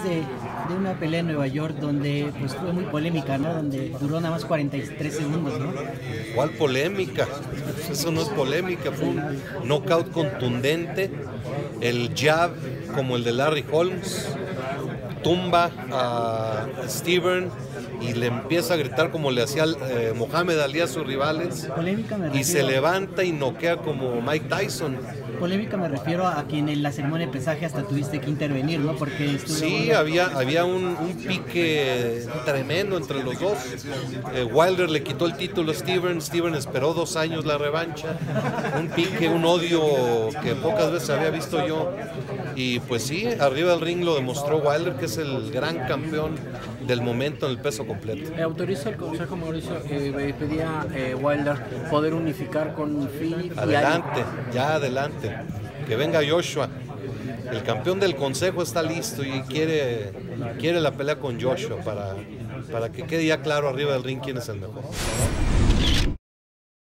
después de una pelea en Nueva York donde pues fue muy polémica, ¿no? Donde duró nada más 43 segundos, ¿no? ¿Cuál polémica? Eso no es polémica, fue un knockout contundente. El jab, como el de Larry Holmes, tumba a Steven y le empieza a gritar como le hacía Mohamed Ali a sus rivales. Polémica me refiero, y se levanta y noquea como Mike Tyson. Polémica me refiero a quien en la ceremonia de pesaje hasta tuviste que intervenir, ¿no? Porque sí, había un pique tremendo entre los dos. Wilder le quitó el título a Steven esperó 2 años la revancha. Un pique, un odio que pocas veces había visto yo. Y pues sí, arriba del ring lo demostró Wilder, que es el gran campeón del momento en el peso completo. Autoriza el Consejo, Mauricio, pedía Wilder poder unificar con Phil. Adelante, ya adelante. Que venga Joshua. El campeón del Consejo está listo y quiere la pelea con Joshua para que quede ya claro arriba del ring quién es el mejor.